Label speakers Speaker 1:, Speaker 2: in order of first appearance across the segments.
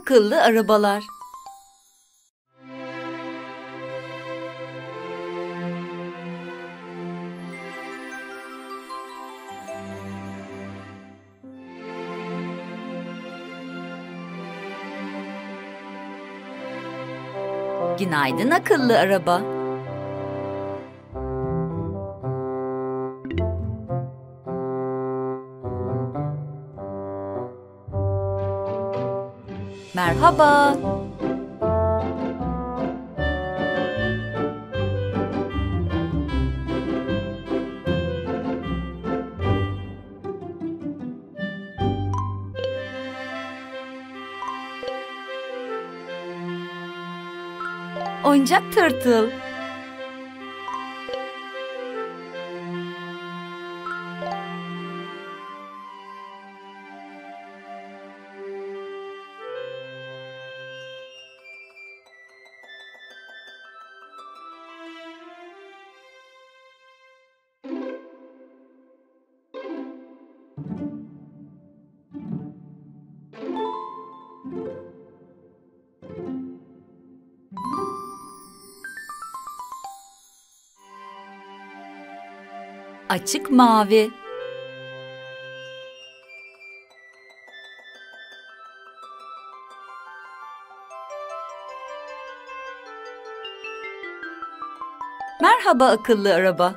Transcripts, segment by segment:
Speaker 1: akıllı arabalar. Günaydın akıllı araba. Merhaba. Oyuncak tırtıl. Açık mavi. Merhaba akıllı araba.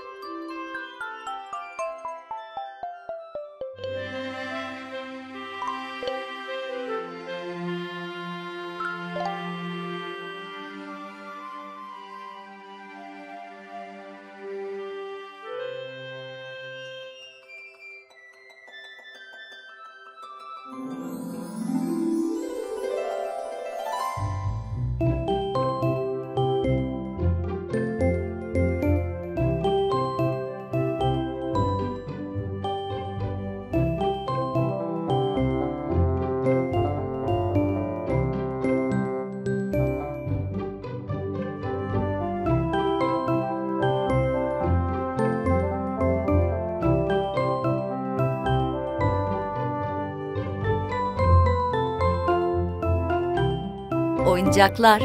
Speaker 1: Oyuncaklar.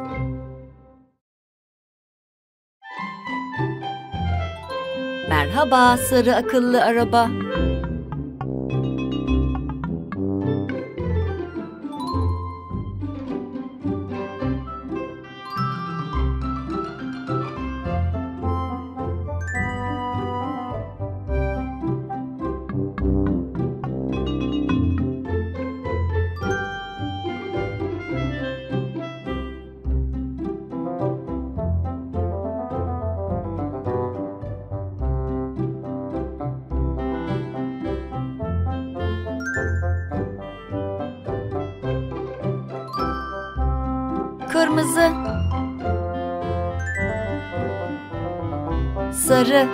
Speaker 1: Merhaba sarı akıllı araba. Kırmızı, sarı,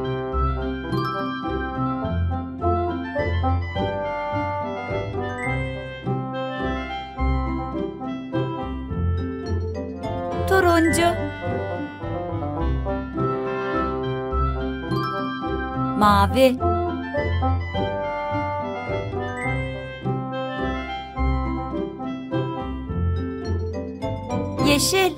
Speaker 1: turuncu, mavi, yeşil.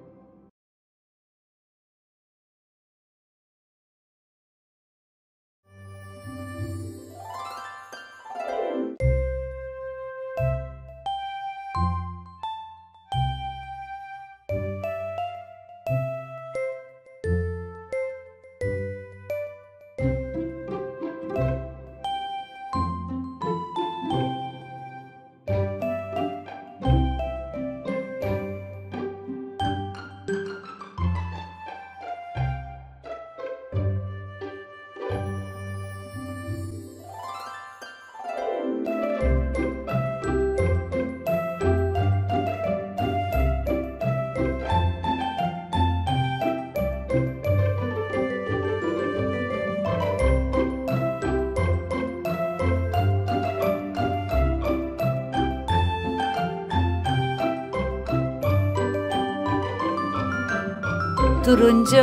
Speaker 1: Turuncu,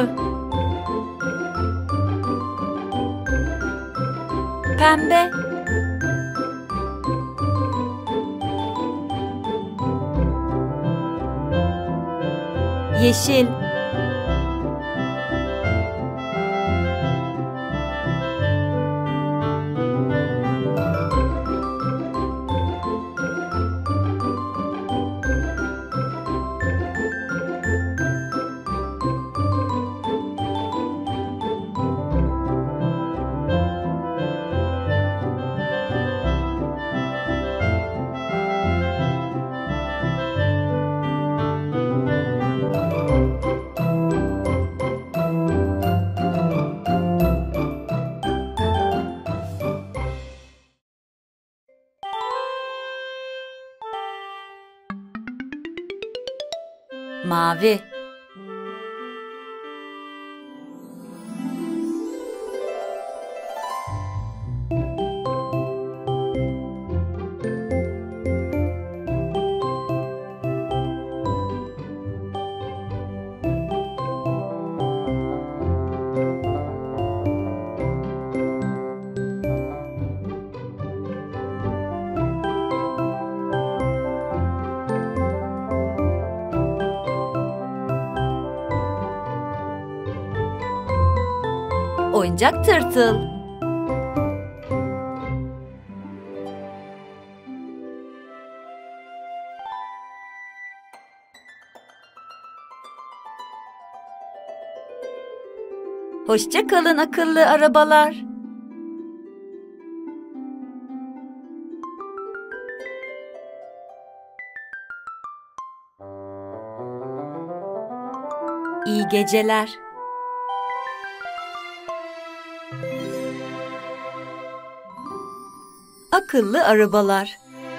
Speaker 1: pembe, Yeşil. Mavi. Oyuncak tırtıl. Hoşça kalın akıllı arabalar. İyi geceler. Akıllı arabalar.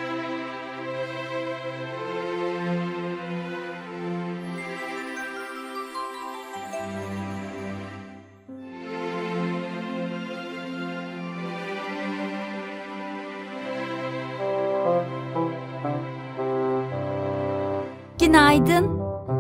Speaker 1: Günaydın.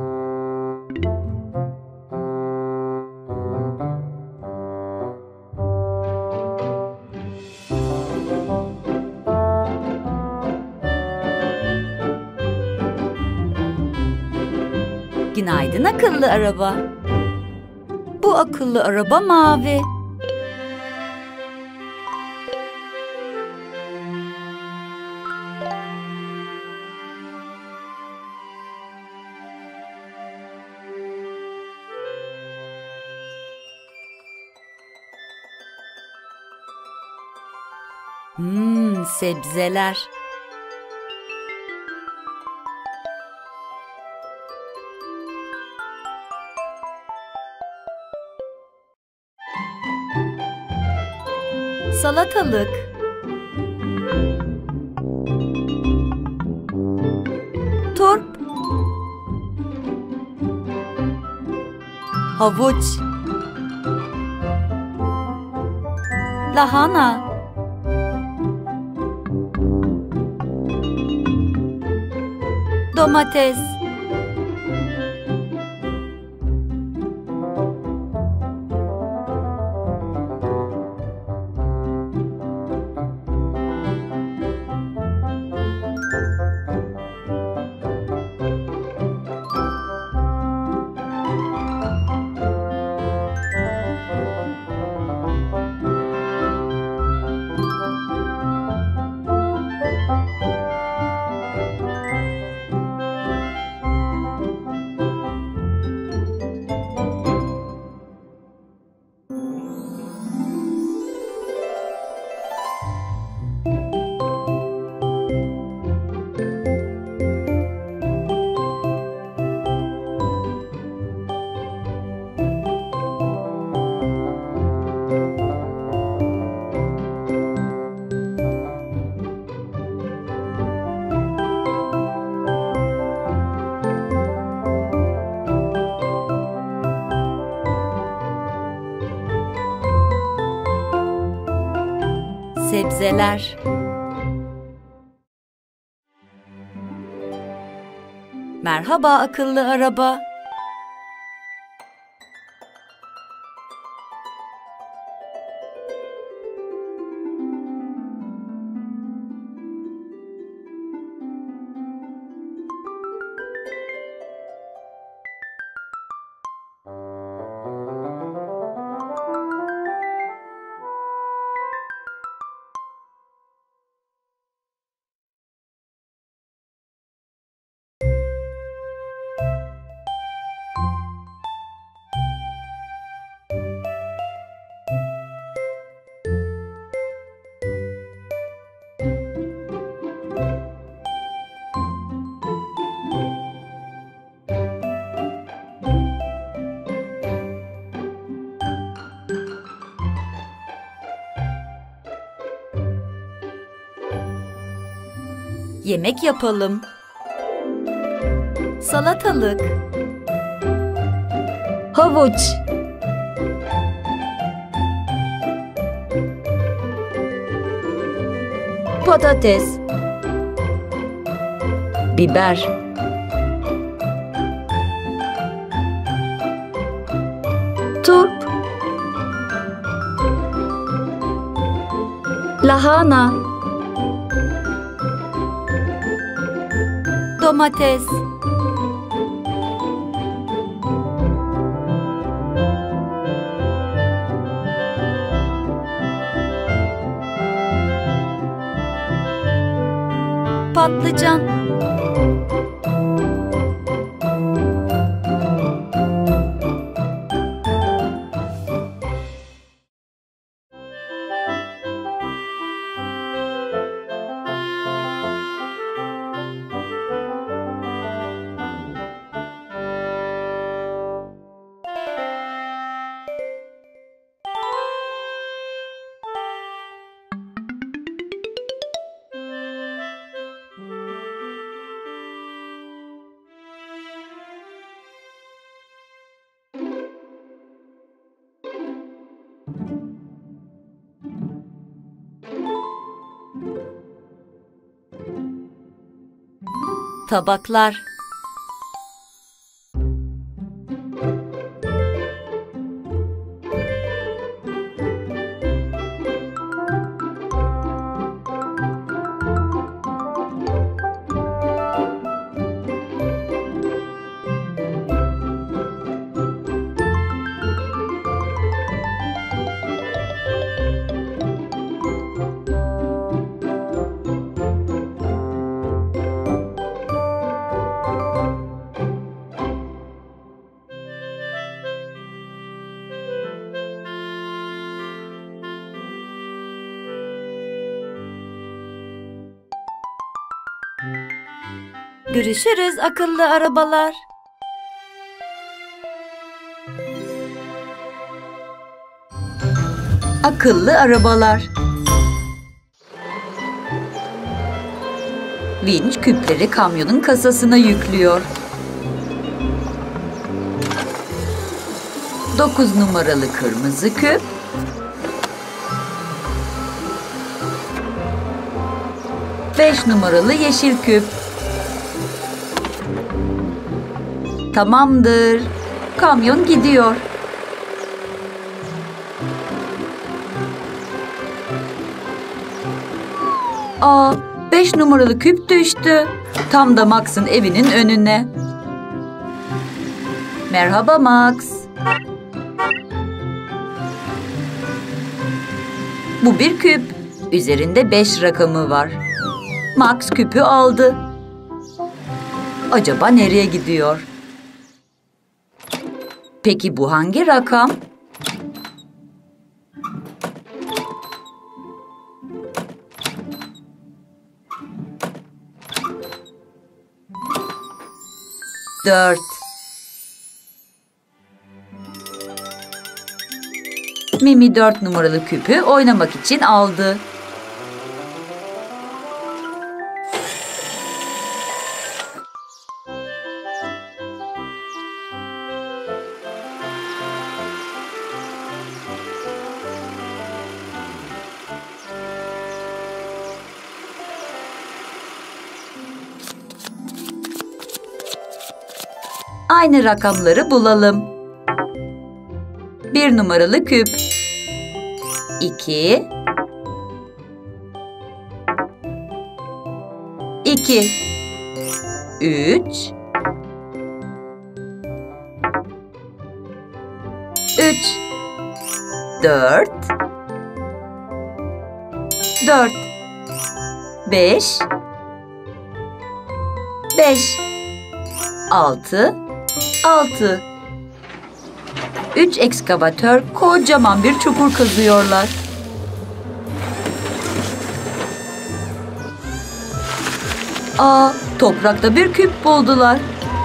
Speaker 1: Günaydın akıllı araba. Bu akıllı araba mavi. Sebzeler. Salatalık. Turp. Havuç. Lahana. Domates. Sebzeler. Merhaba akıllı araba. Yemek yapalım. Salatalık.
Speaker 2: Havuç. Patates. Biber. Turp. Lahana.
Speaker 1: Domates. Patlıcan. Tabaklar. Görüşürüz akıllı arabalar. Akıllı arabalar. Vinç küpleri kamyonun kasasına yüklüyor. 9 numaralı kırmızı küp. 5 numaralı yeşil küp. Tamamdır. Kamyon gidiyor. Aa, 5 numaralı küp düştü. Tam da Max'ın evinin önüne. Merhaba Max. Bu bir küp. Üzerinde 5 rakamı var. Max küpü aldı. Acaba nereye gidiyor? Peki bu hangi rakam? Dört. Mimi 4 numaralı küpü oynamak için aldı. Aynı rakamları bulalım. 1 numaralı küp. 2. 2. 3. 3. 4. 4. 5. 5. 6. 6. 3 ekskavatör kocaman bir çukur kazıyorlar. Aa, toprakta bir küp buldular.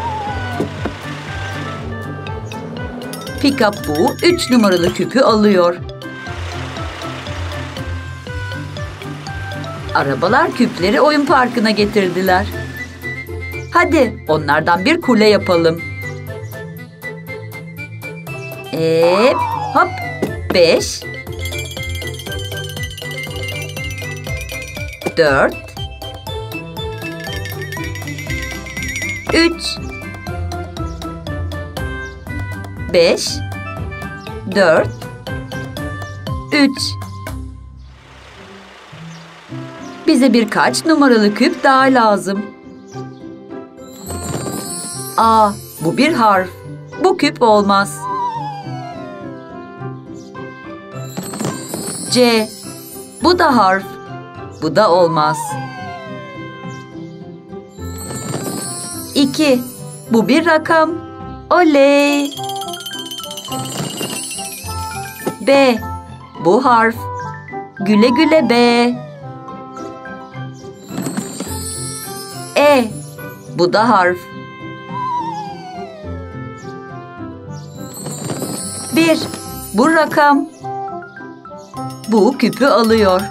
Speaker 1: Pick-up bu 3 numaralı küpü alıyor. Arabalar küpleri oyun parkına getirdiler. Hadi onlardan bir kule yapalım. Hop 5 4 3 5 4 3 Bize birkaç numaralı küp daha lazım. A. Bu bir harf. Bu küp olmaz. C. Bu da harf. Bu da olmaz. 2. Bu bir rakam. Oley! B. Bu harf. Güle güle B. E. Bu da harf. 1. Bu rakam. Bu küpü alıyor.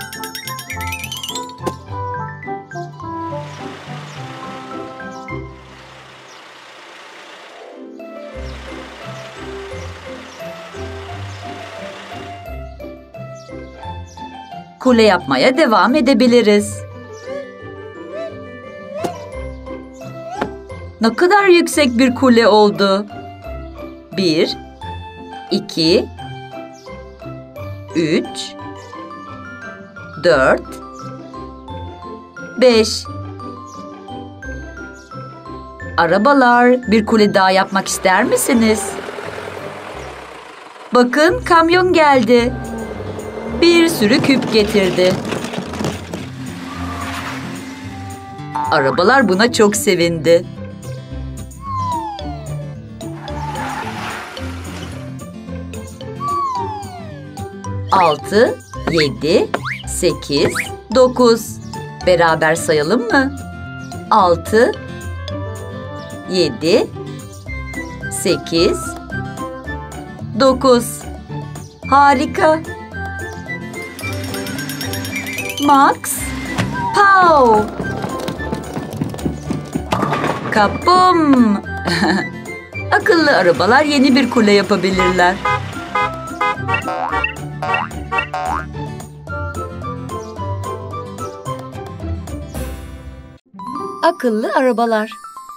Speaker 1: Kule yapmaya devam edebiliriz. Ne kadar yüksek bir kule oldu. 1, 2, 3, 4, 5. Arabalar, bir kule daha yapmak ister misiniz? Bakın, kamyon geldi. Bir sürü küp getirdi. Arabalar buna çok sevindi. 6, 7, 8, 9. Beraber sayalım mı? 6, 7, 8, 9. Harika. Max, pow. Kapım. Akıllı arabalar yeni bir kule yapabilirler.
Speaker 2: Akıllı arabalar.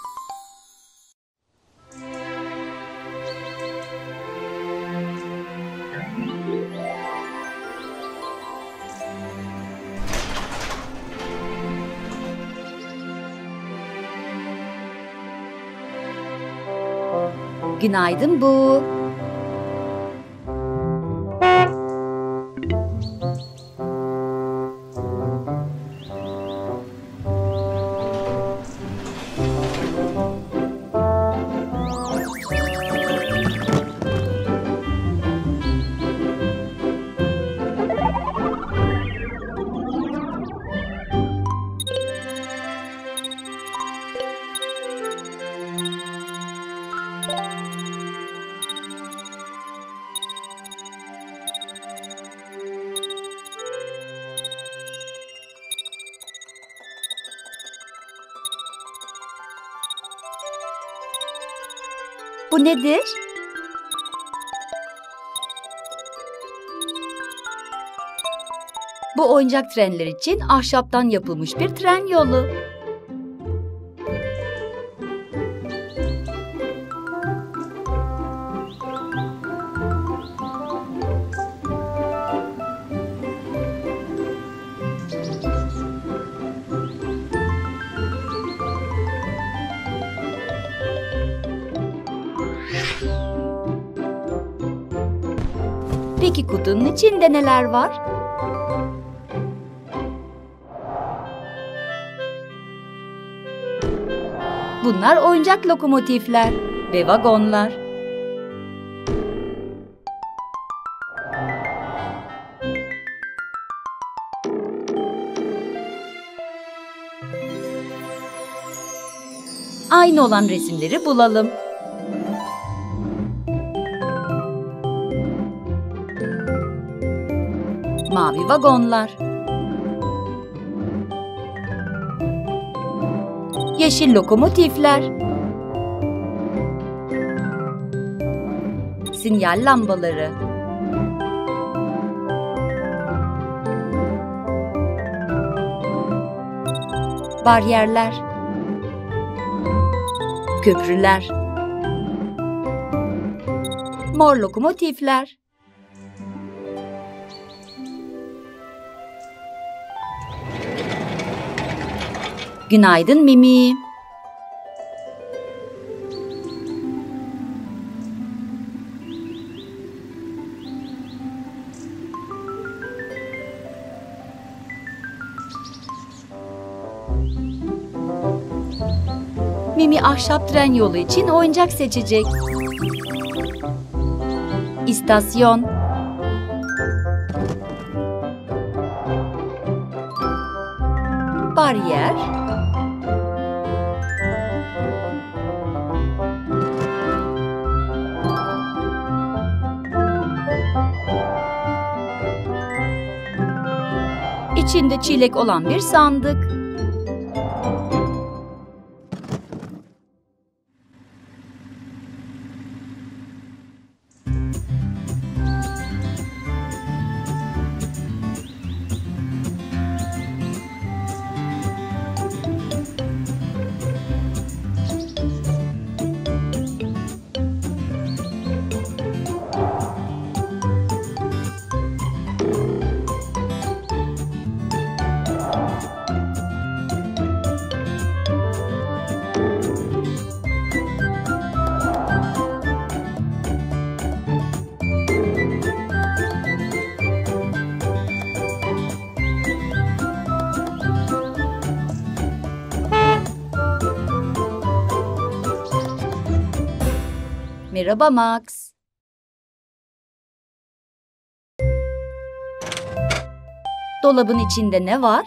Speaker 2: Günaydın bu. Bu nedir? Bu oyuncak trenler için ahşaptan yapılmış bir tren yolu. Peki kutunun içinde neler var? Bunlar oyuncak lokomotifler ve vagonlar. Aynı olan resimleri bulalım. Mavi vagonlar. Yeşil lokomotifler. Sinyal lambaları. Bariyerler. Köprüler. Mor lokomotifler. Günaydın Mimi. Mimi ahşap tren yolu için oyuncak seçecek. İstasyon. Bariyer. İçinde çilek olan bir sandık. Merhaba Max. Dolabın içinde ne var?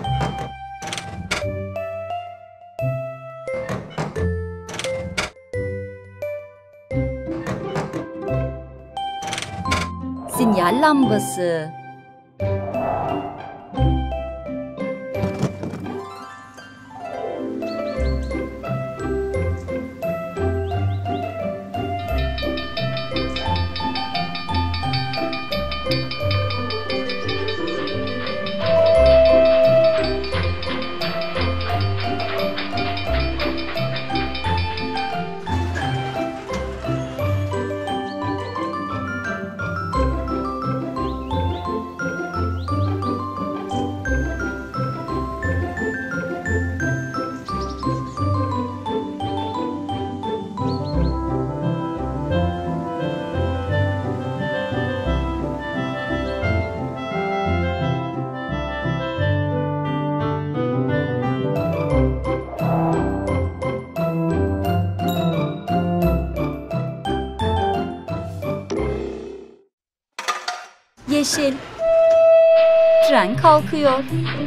Speaker 2: Sinyal lambası. Yeşil. Tren kalkıyor.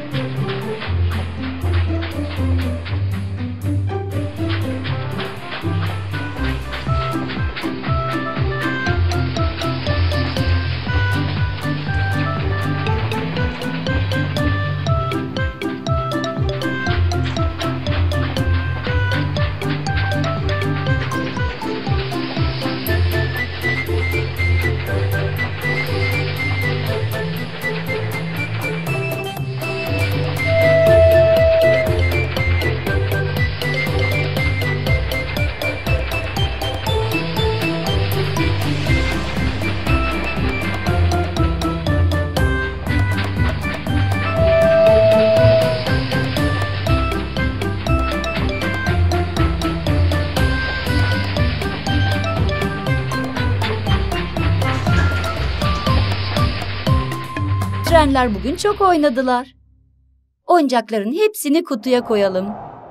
Speaker 2: Trenler bugün çok oynadılar. Oyuncakların hepsini kutuya koyalım.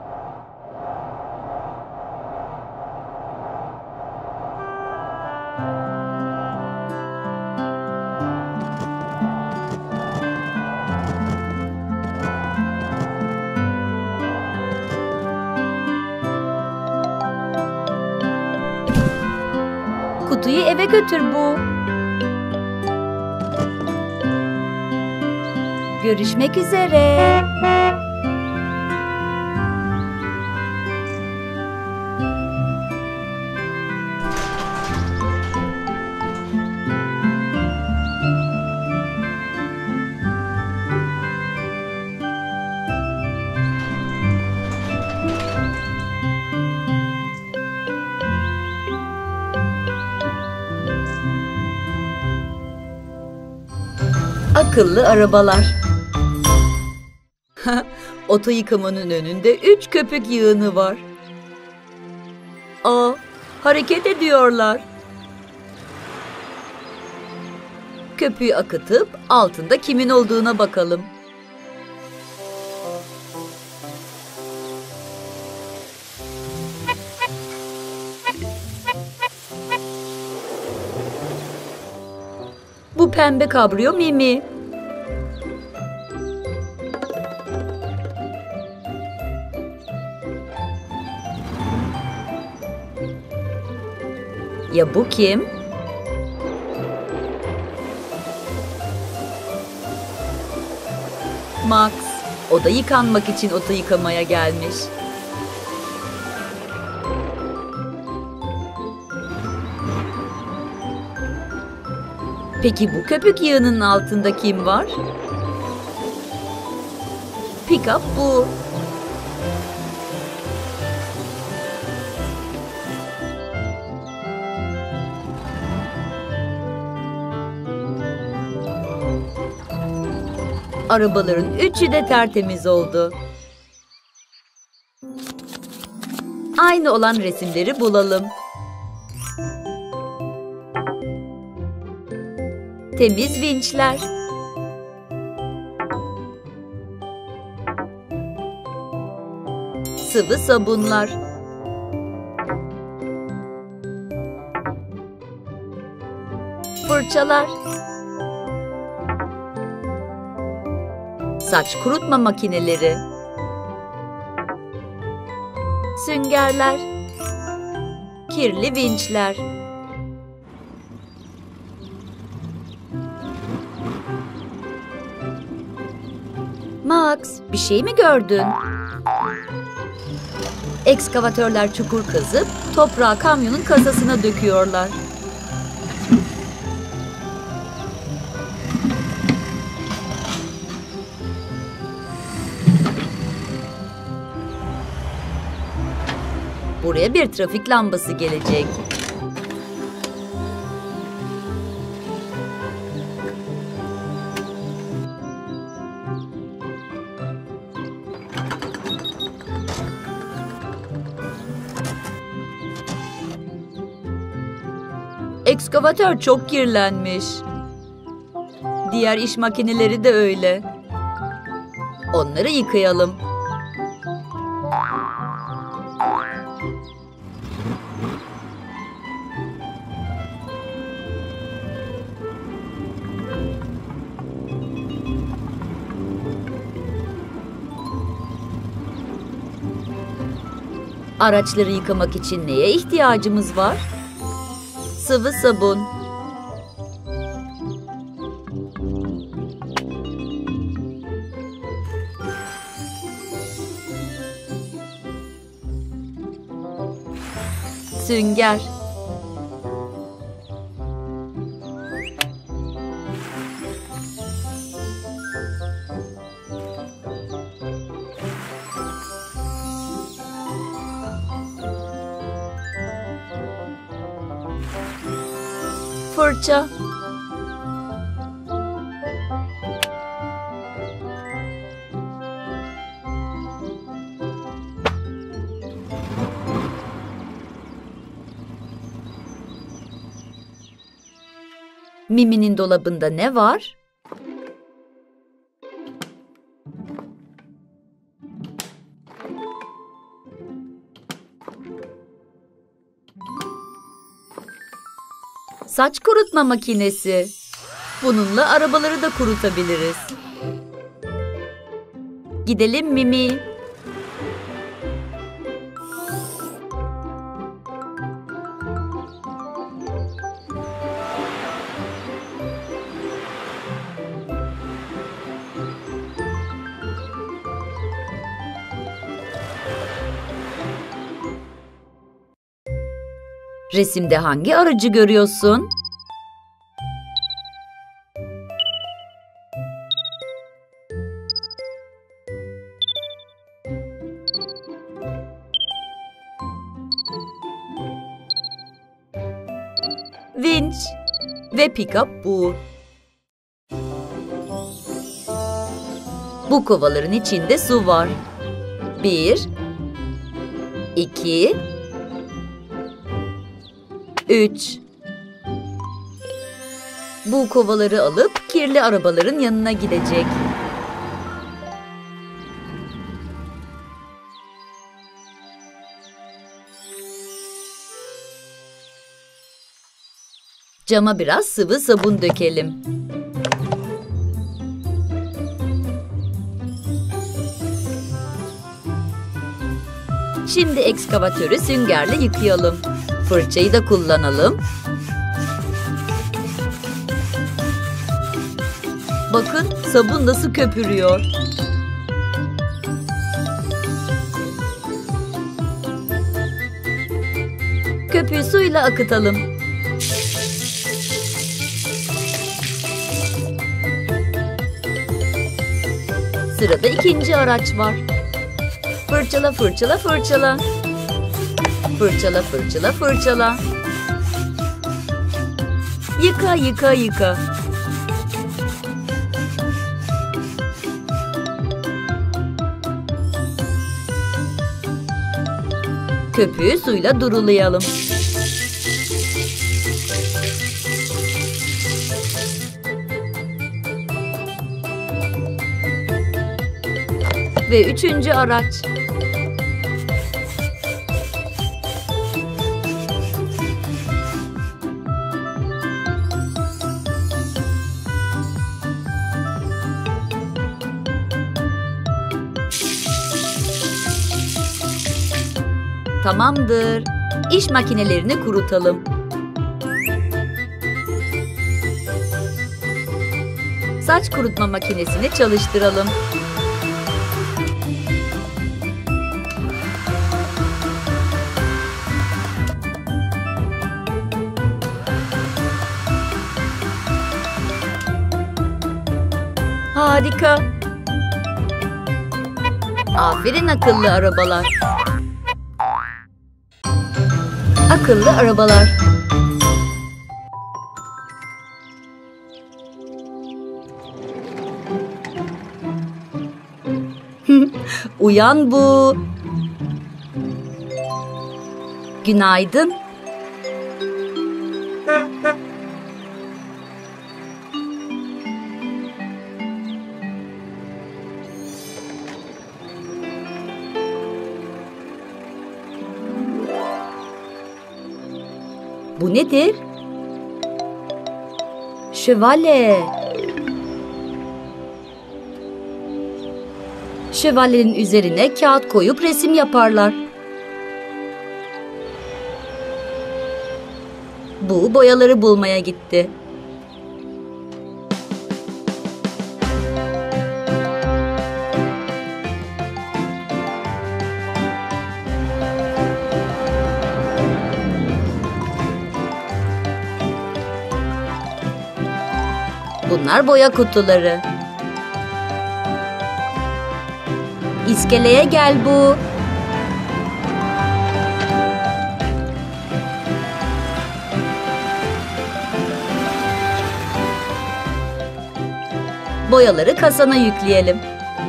Speaker 2: Kutuyu eve götür bu. Görüşmek üzere.
Speaker 1: Akıllı arabalar. Oto yıkamanın önünde 3 köpük yığını var. Aa, hareket ediyorlar. Köpüğü akıtıp altında kimin olduğuna bakalım. Bu pembe kabrio Mimi. Ya bu kim? Max. O da yıkanmak için oto yıkamaya gelmiş. Peki bu köpük yığının altında kim var? Pick-up bu. Arabaların üçü de tertemiz oldu. Aynı olan resimleri bulalım. Temiz vinçler. Sıvı sabunlar. Fırçalar. Saç kurutma makineleri. Süngerler. Kirli vinçler. Max, bir şey mi gördün? Ekskavatörler çukur kazıp toprağı kamyonun kasasına döküyorlar. Buraya bir trafik lambası gelecek. Ekskavatör çok kirlenmiş. Diğer iş makineleri de öyle. Onları yıkayalım. Araçları yıkamak için neye ihtiyacımız var? Sıvı sabun. Sünger. Fırça. Mimi'nin dolabında ne var? Saç kurutma makinesi. Bununla arabaları da kurutabiliriz. Gidelim Mimi. Resimde hangi aracı görüyorsun? Vinç ve pick-up bu. Bu kovaların içinde su var. 1, 2, 3. Bu kovaları alıp kirli arabaların yanına gidecek. Cama biraz sıvı sabun dökelim. Şimdi ekskavatörü süngerle yıkayalım. Fırçayı da kullanalım. Bakın sabun nasıl köpürüyor. Köpüğü suyla akıtalım. Sırada ikinci araç var. Fırçala, fırçala, fırçala. Fırçala, fırçala, fırçala. Yıka, yıka, yıka. Köpüğü suyla durulayalım. Ve üçüncü araç. Tamamdır. İş makinelerini kurutalım. Saç kurutma makinesini çalıştıralım. Harika. Aferin akıllı arabalar. Akıllı arabalar. Uyan bu. Günaydın. Bu nedir? Şövalye. Şövalyenin üzerine kağıt koyup resim yaparlar. Bu boyaları bulmaya gitti. Bunlar boya kutuları. İskeleye gel bu. Boyaları kasana yükleyelim.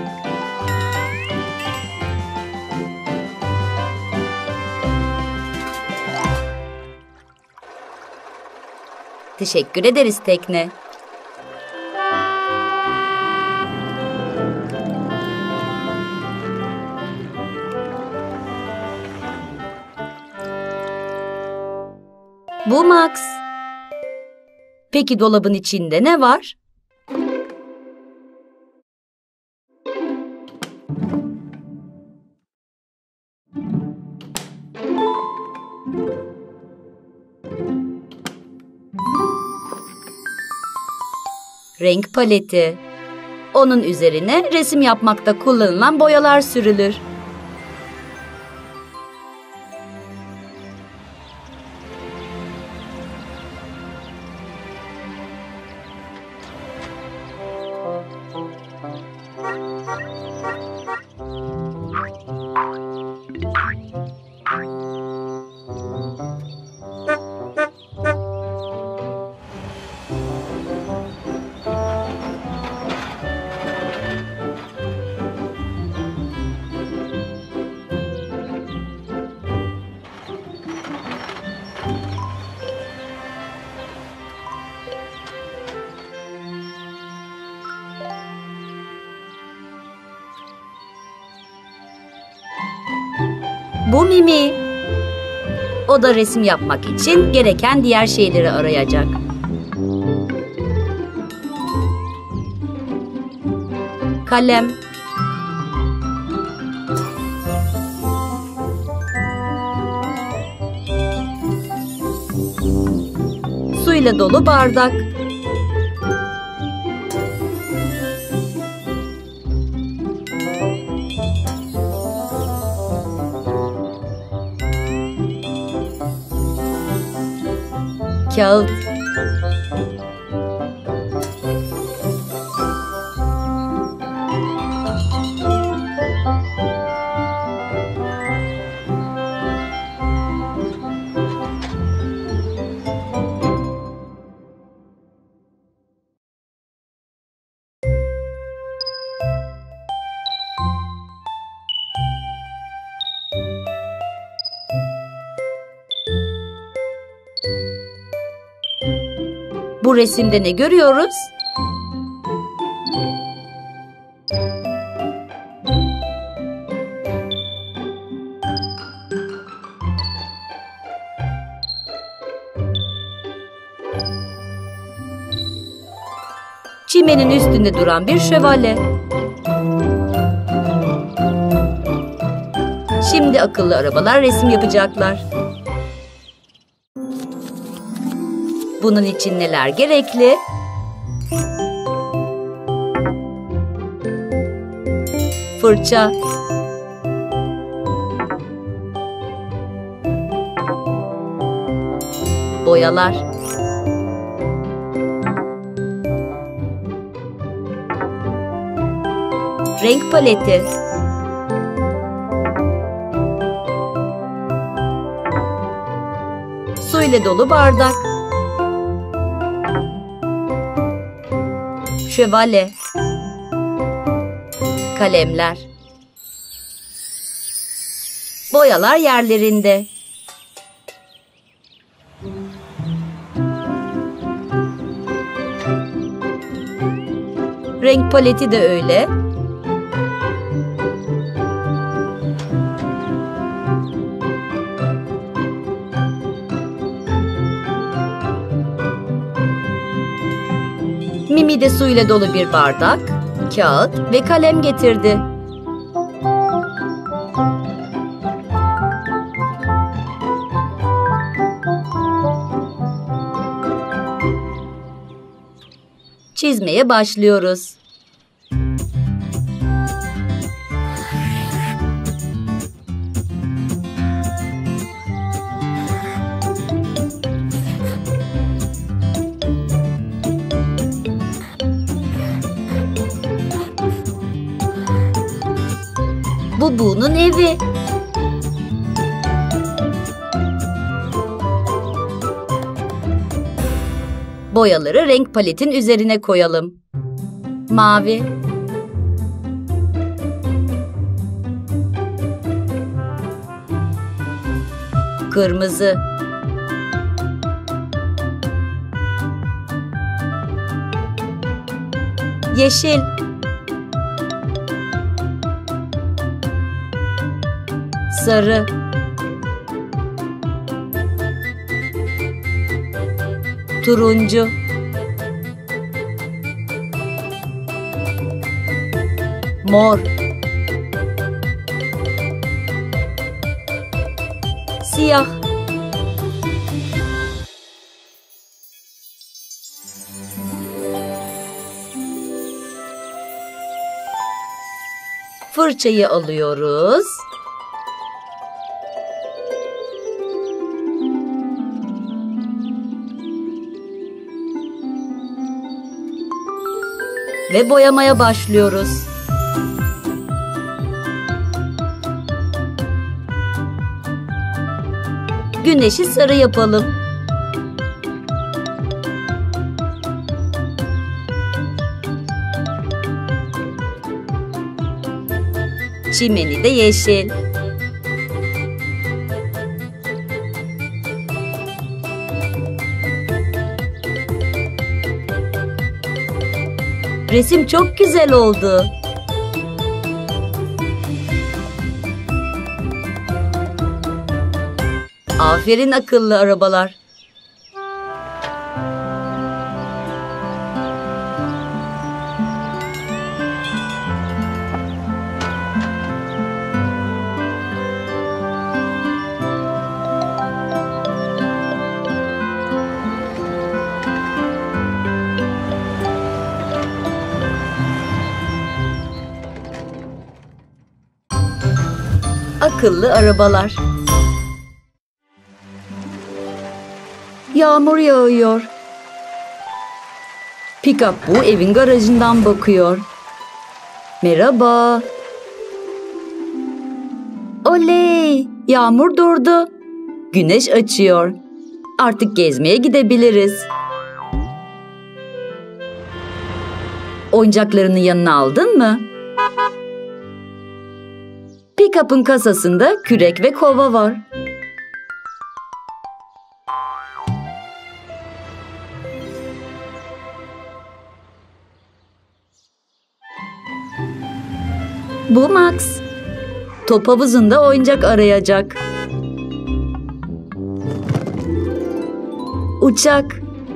Speaker 1: Teşekkür ederiz tekne. Bu Max. Peki dolabın içinde ne var? Renk paleti. Onun üzerine resim yapmakta kullanılan boyalar sürülür.
Speaker 2: Bu Mimi. O da resim yapmak için gereken diğer şeyleri arayacak. Kalem, suyla dolu bardak, kağıt, bu resimde ne görüyoruz? Çimenin üstünde duran bir şövalye. Şimdi akıllı arabalar resim yapacaklar. Bunun için neler gerekli? Fırça, boyalar, renk paleti, su ile dolu bardak, şövalye, kalemler, boyalar yerlerinde. Renk paleti de öyle. Mimi de suyla dolu bir bardak, kağıt ve kalem getirdi. Çizmeye başlıyoruz. Bu Bu'nun evi. Boyaları renk paletin üzerine koyalım. Mavi, kırmızı, yeşil, sarı, turuncu, mor, siyah, fırçayı alıyoruz. Ve boyamaya başlıyoruz. Güneşi sarı yapalım. Çimeni de yeşil. Resim çok güzel oldu. Aferin akıllı arabalar. Akıllı arabalar. Yağmur yağıyor. Pick-up bu evin garajından bakıyor. Merhaba. Oley! Yağmur durdu. Güneş açıyor. Artık gezmeye gidebiliriz. Oyuncaklarını yanına aldın mı? Pick-up'ın kasasında kürek ve kova var. Bu Max. Top havuzunda oyuncak arayacak. Uçak.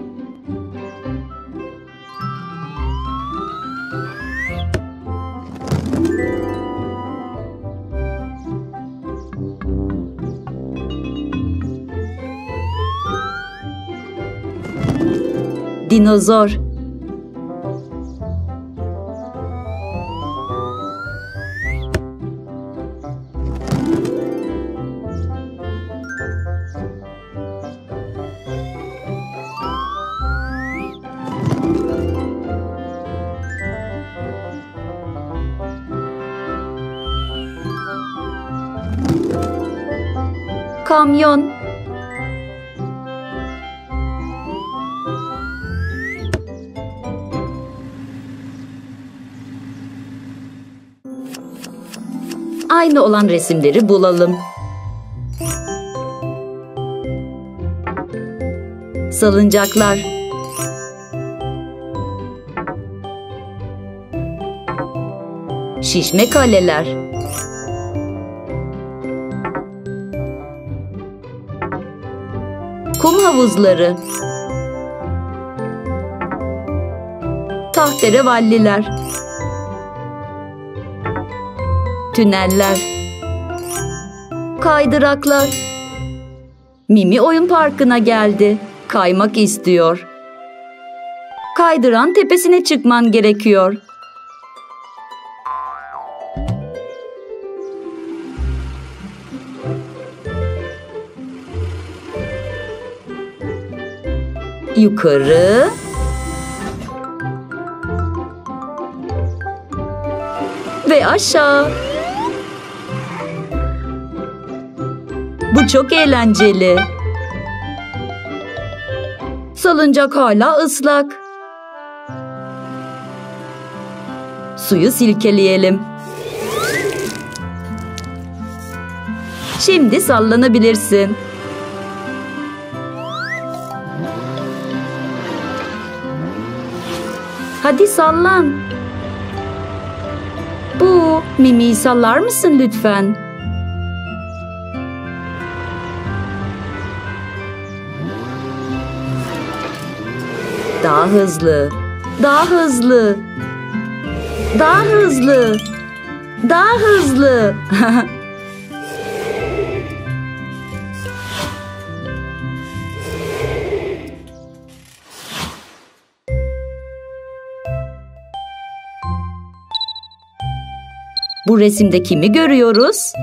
Speaker 2: Dinozor. Kamyon. Aynı olan resimleri bulalım. Salıncaklar. Şişme kaleler. Kum havuzları. Tahterevalliler. Tüneller. Kaydıraklar. Mimi oyun parkına geldi. Kaymak istiyor. Kaydıran tepesine çıkman gerekiyor. Yukarı. Ve aşağı. Bu çok eğlenceli. Salıncak hala ıslak. Suyu silkeleyelim. Şimdi sallanabilirsin. Hadi sallan. Bu Mimi'yi sallar mısın lütfen? Daha hızlı. Daha hızlı. Daha hızlı. Daha hızlı. Bu resimde kimi görüyoruz?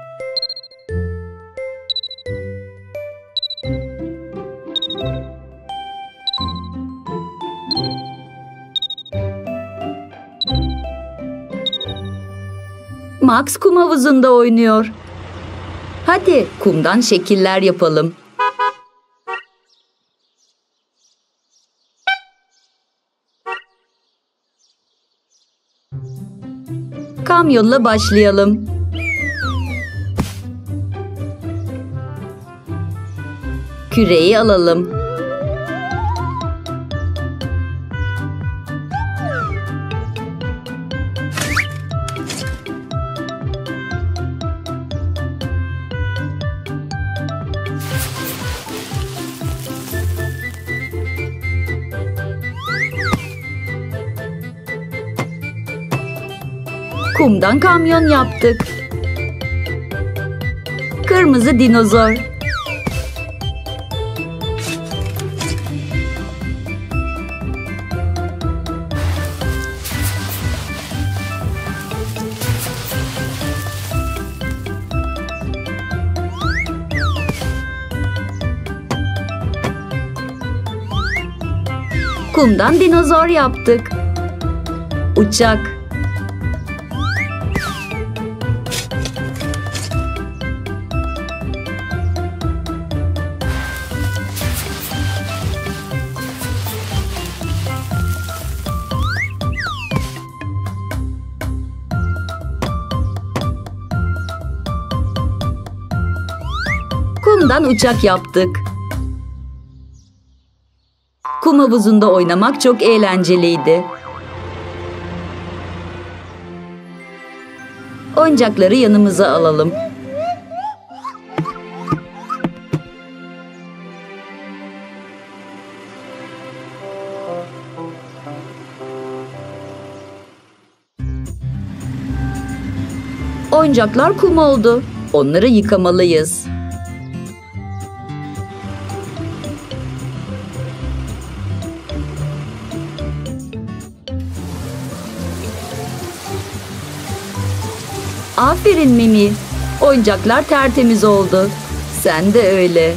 Speaker 2: Max kum havuzunda oynuyor. Hadi kumdan şekiller yapalım. Kamyonla başlayalım. Küreği alalım. Kumdan kamyon yaptık. Kırmızı dinozor. Kumdan dinozor yaptık. Uçak. Kumdan uçak yaptık. Kum havuzunda oynamak çok eğlenceliydi. Oyuncakları yanımıza alalım. Oyuncaklar kum oldu. Onları yıkamalıyız. Aferin Mimi. Oyuncaklar tertemiz oldu. Sen de öyle.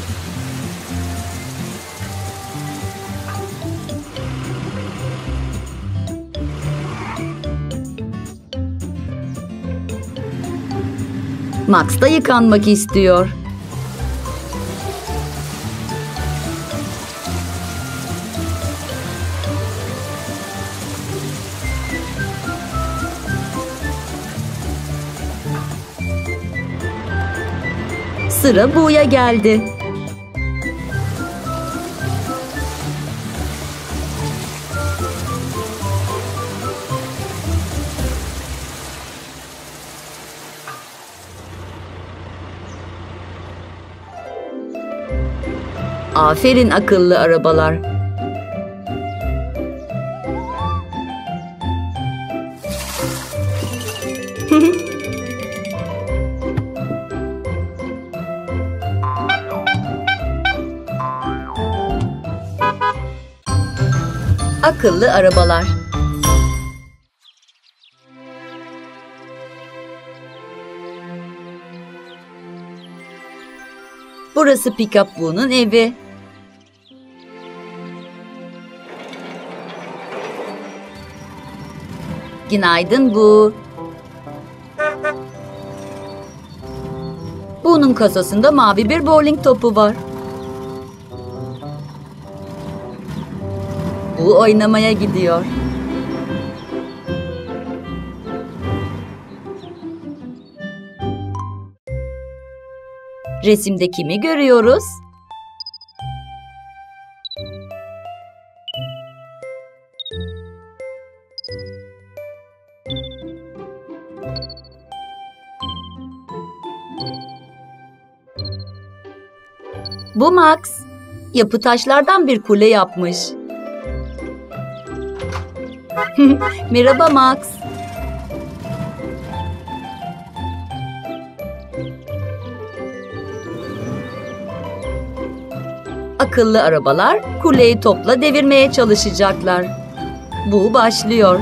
Speaker 2: Max da yıkanmak istiyor. Sıra Bu'ya geldi. Aferin akıllı arabalar. Akıllı arabalar. Burası Pick-up Bu'nun evi. Günaydın Bu. Bu'nun kasasında mavi bir bowling topu var. Bu oynamaya gidiyor. Resimde kimi görüyoruz? Bu Max. Yapı taşlardan bir kule yapmış. Merhaba Max. Akıllı arabalar kuleyi topla devirmeye çalışacaklar. Bu başlıyor.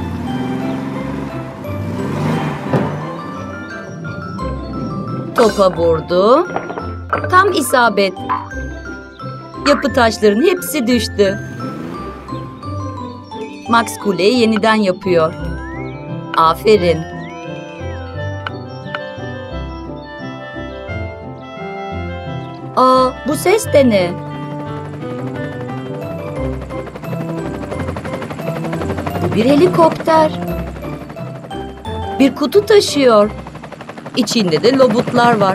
Speaker 2: Topa vurdu. Tam isabet. Yapı taşların hepsi düştü. Max kuleyi yeniden yapıyor. Aferin. Aa, bu ses de ne? Bu bir helikopter. Bir kutu taşıyor. İçinde de lobutlar var.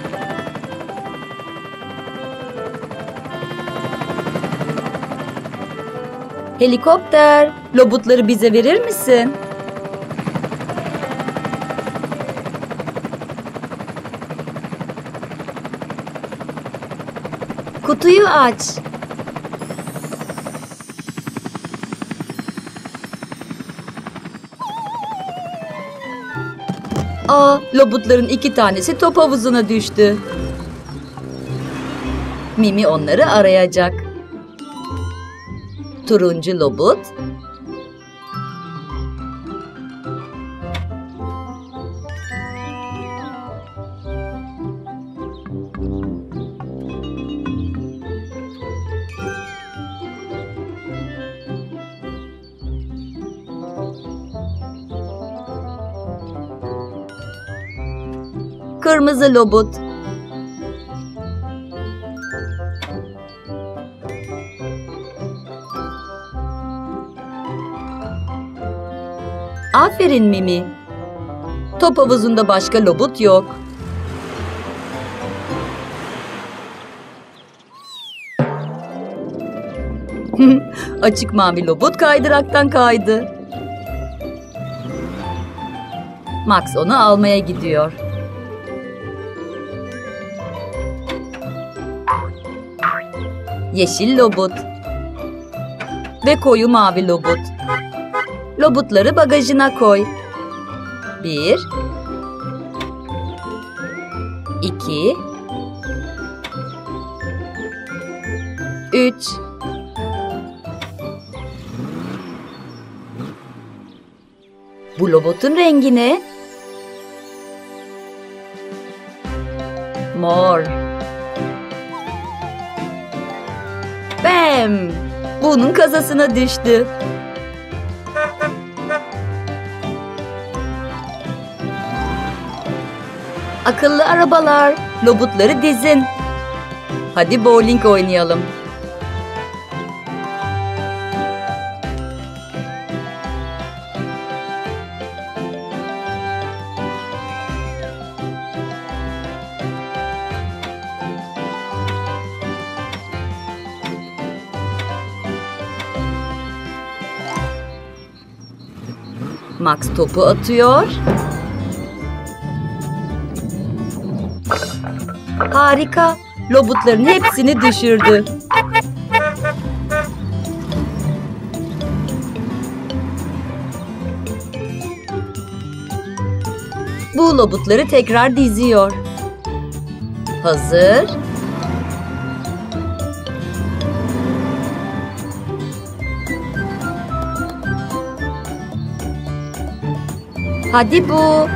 Speaker 2: Helikopter, lobutları bize verir misin? Kutuyu aç. Lobutların 2 tanesi top havuzuna düştü. Mimi onları arayacak. Turuncu lobut, kırmızı lobut, aferin Mimi. Top havuzunda başka lobut yok. Açık mavi lobut kaydıraktan kaydı. Max onu almaya gidiyor. Yeşil lobut ve koyu mavi lobut. Lobutları bagajına koy. 1 2 3 Bu lobutun rengi ne? Mor. Bam! Bunun kazasına düştü. Akıllı arabalar, lobutları dizin. Hadi bowling oynayalım. Max topu atıyor. Harika. Lobutların hepsini düşürdü. Bu lobutları tekrar diziyor. Hazır. Hadi bu.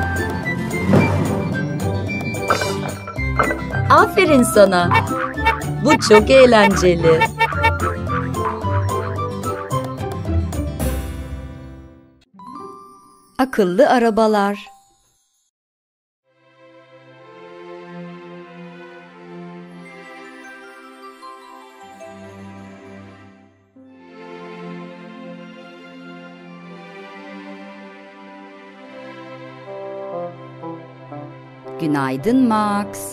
Speaker 2: Aferin sana. Bu çok eğlenceli. Akıllı arabalar. Günaydın Max.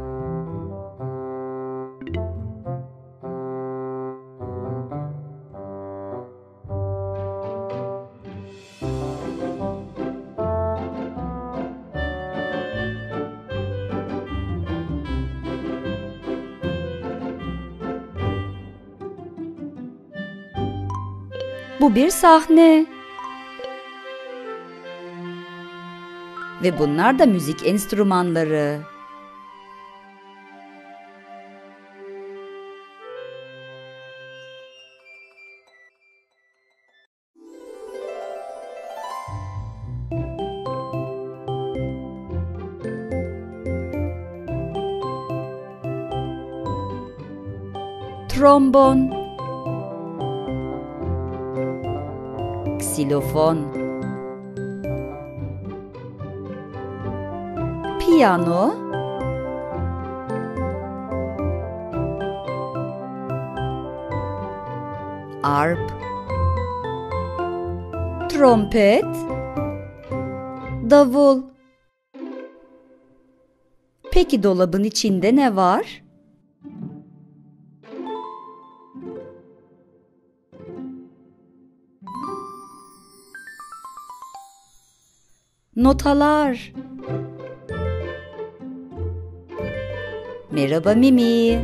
Speaker 2: Bu bir sahne. Ve bunlar da müzik enstrümanları. Trombon, ksilofon, piyano, arp, trompet, davul. Peki dolabın içinde ne var? Notalar. Merhaba Mimi.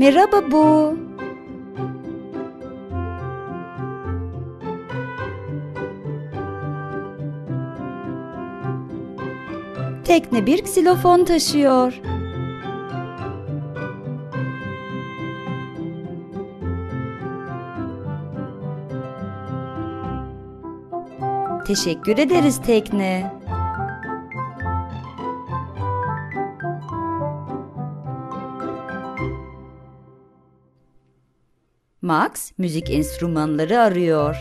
Speaker 3: Merhaba Bu. Tekne bir ksilofon taşıyor. Teşekkür ederiz tekne. Max müzik enstrümanları arıyor.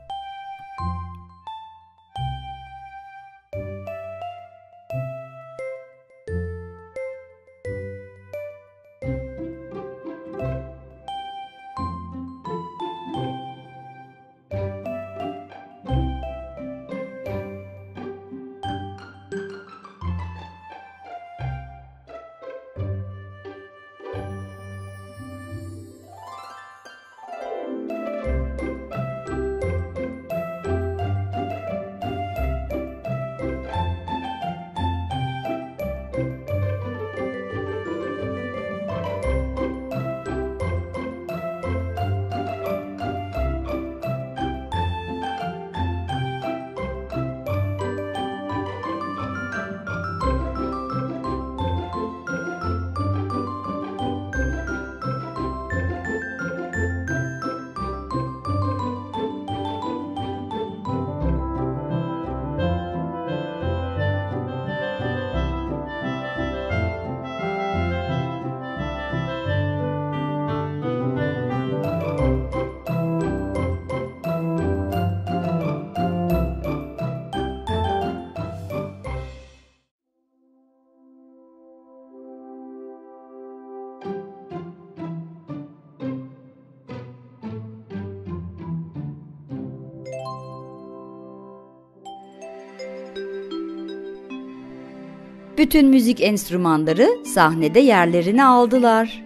Speaker 3: Bütün müzik enstrümanları sahnede yerlerini aldılar.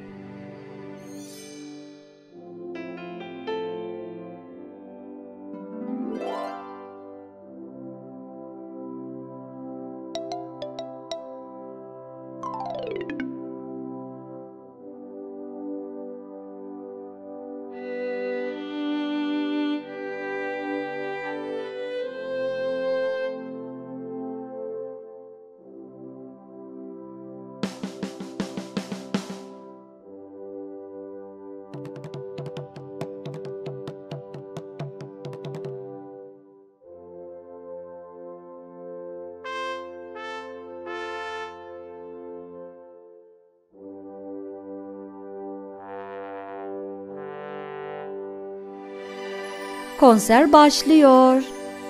Speaker 3: Konser başlıyor.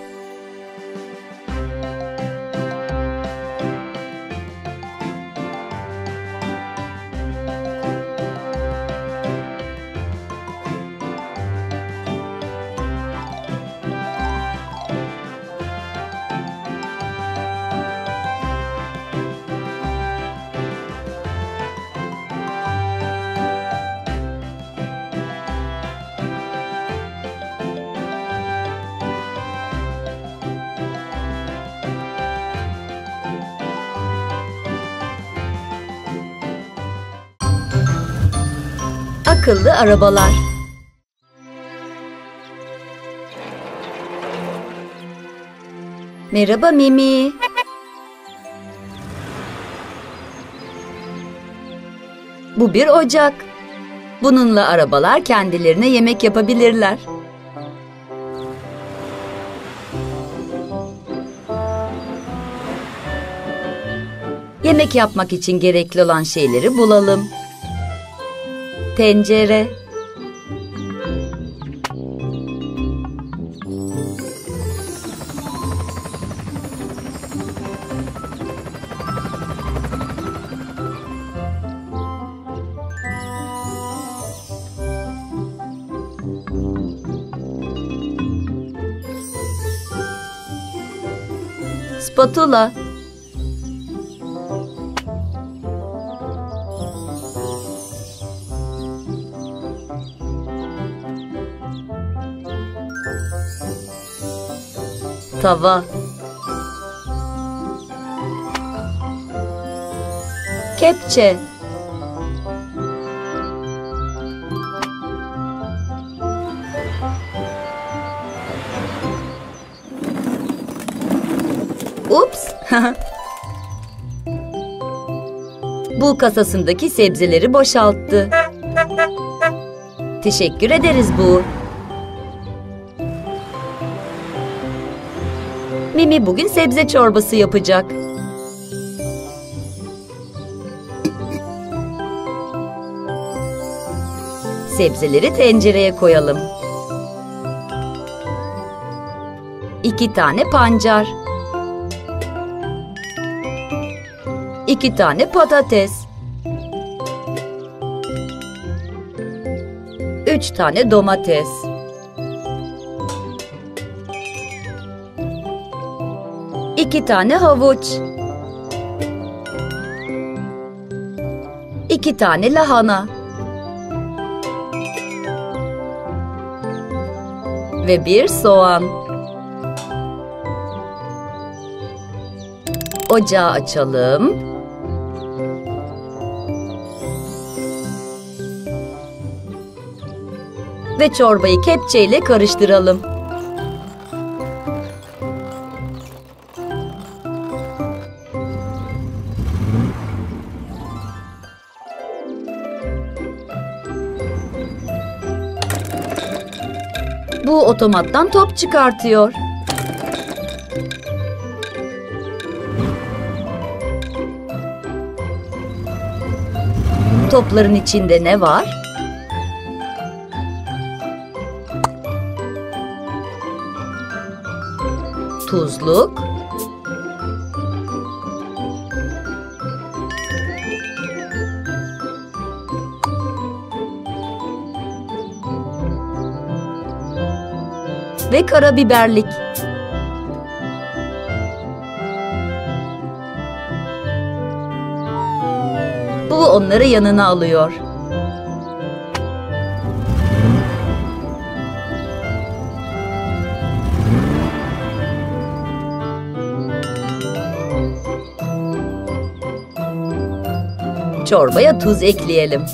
Speaker 3: Akıllı arabalar. Merhaba Mimi. Bu bir ocak. Bununla arabalar kendilerine yemek yapabilirler. Yemek yapmak için gerekli olan şeyleri bulalım. Tencere, spatula, tava, kepçe, Ups. Bul kasasındaki sebzeleri boşalttı. Teşekkür ederiz Bu. Mimi bugün sebze çorbası yapacak. Sebzeleri tencereye koyalım. 2 tane pancar. 2 tane patates. 3 tane domates. 2 tane havuç. 2 tane lahana. Ve 1 soğan. Ocağı açalım. Ve çorbayı kepçeyle karıştıralım. Bu otomattan top çıkartıyor. Topların içinde ne var? Tuzluk, ve karabiberlik. Bu onları yanına alıyor. Çorbaya tuz ekleyelim.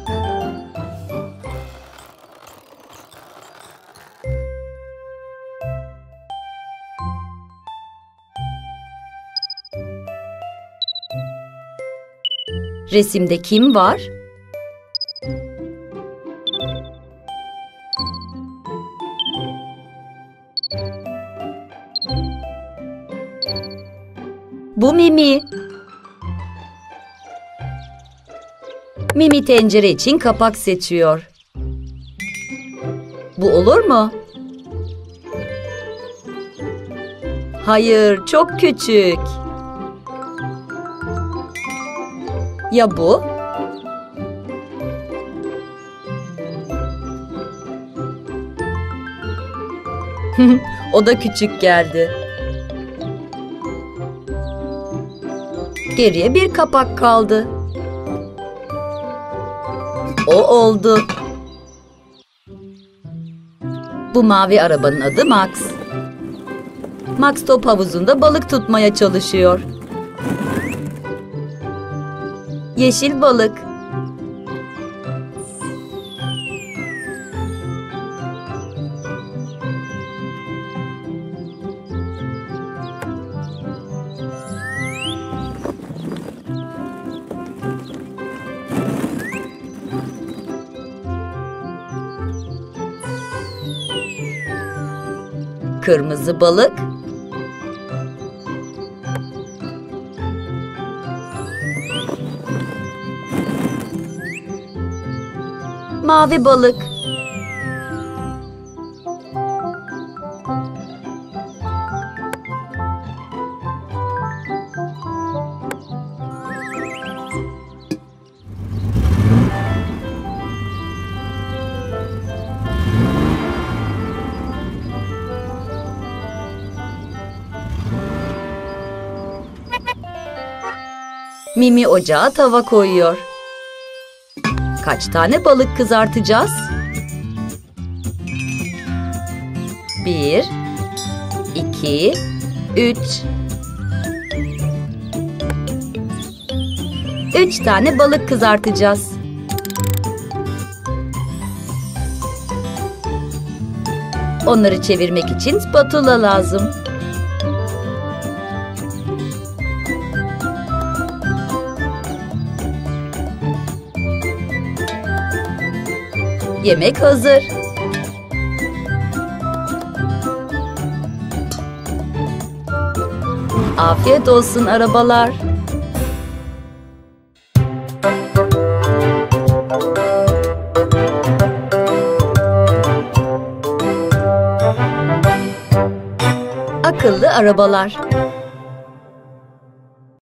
Speaker 3: Resimde kim var? Bu Mimi. Mimi tencere için kapak seçiyor. Bu olur mu? Hayır, çok küçük. Ya bu? O da küçük geldi. Geriye bir kapak kaldı. O oldu. Bu mavi arabanın adı Max. Max top havuzunda balık tutmaya çalışıyor. Yeşil balık. Kırmızı balık. Mavi balık. Mimi ocağa tava koyuyor. Kaç tane balık kızartacağız? 1, 2, 3. 3 tane balık kızartacağız. Onları çevirmek için spatula lazım. Yemek hazır. Afiyet olsun arabalar. Akıllı arabalar.